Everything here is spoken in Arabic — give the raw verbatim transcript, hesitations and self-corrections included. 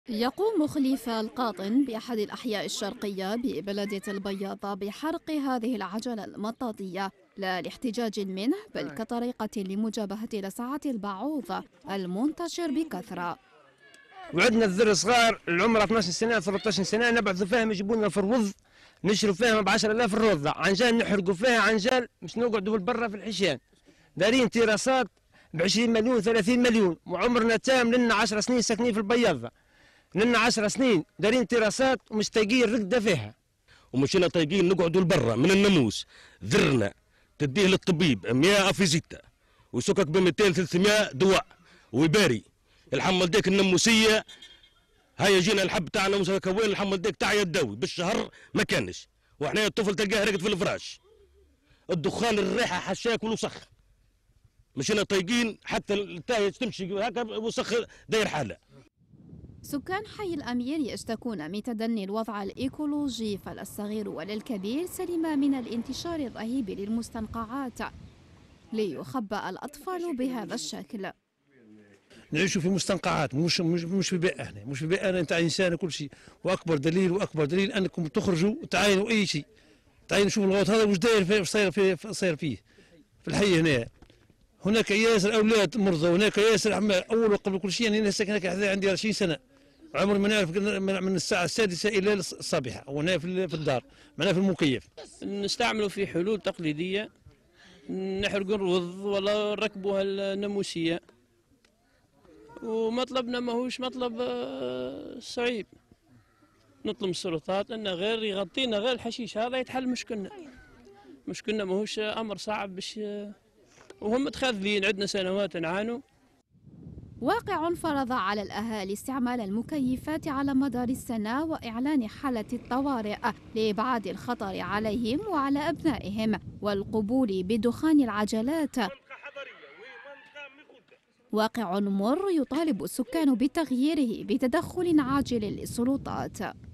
يقوم خليفة القاطن بأحد الأحياء الشرقية ببلدية البياضة بحرق هذه العجلة المطاطية لا لاحتجاج منه بل كطريقة لمجابهة لسعة البعوض المنتشر بكثرة. وعندنا الذر صغار العمر اثناش سنة ثلاثة عشر سنة نبعثوا فيهم يجيبوا لنا في الروض نشروا فيهم ب عشرة آلاف الروضة عنجال نحرقوا فيها عنجال مش نقعدوا برا في الحشان دارين تيراسات ب عشرين مليون ثلاثين مليون وعمرنا تام لنا عشر سنين ساكنين في البياضة لنا عشر سنين دارين تيراسات ومستاقين رقدة فيها ومشينا طايقين نقعدوا لبرا من الناموس ذرنا تديه للطبيب مية افيزيتا وسكك ب مئتين ثلاثمئة دواء ويباري الحمل ديك النموسيه هيا جينا الحب تاعنا وين الحمل ديك تاعي الدوي بالشهر ما كانش وحنا الطفل تلقاه رقد في الفراش الدخان الريحه حشاك والوسخ مشينا طايقين حتى التاهي تمشي هكا وسخ داير حاله. سكان حي الأمير يشتكون من تدني الوضع الإيكولوجي فلا الصغير ولا الكبير سلم من الانتشار الرهيب للمستنقعات ليخبأ الأطفال بهذا الشكل. نعيشوا في مستنقعات مش مش مش في بيئة هنا مش في بيئة انت انسان كل شيء واكبر دليل واكبر دليل انكم تخرجوا تعاينوا اي شيء تعاينوا شوفوا الغوط هذا واش داير فيه واش صاير فيه صاير فيه في الحي هنا هناك ياسر اولاد مرضى وهناك ياسر اعمال اول وقبل كل شيء يعني انا ساكن هناك عندي عشرين سنة عمري ما نعرف من الساعة السادسة إلى الصباح وهنا في الدار معنا في المكيف. نستعملوا في حلول تقليدية نحرقوا الرز ولا نركبوها الناموسية ومطلبنا ماهوش مطلب صعيب نطلب من السلطات أنه غير يغطينا غير الحشيش هذا يتحل مشكلنا مشكلنا ماهوش أمر صعب باش وهم متخاذلين عندنا سنوات نعانوا. واقع فرض على الأهالي استعمال المكيفات على مدار السنة وإعلان حالة الطوارئ لإبعاد الخطر عليهم وعلى أبنائهم والقبول بدخان العجلات. واقع مر يطالب السكان بتغييره بتدخل عاجل للسلطات.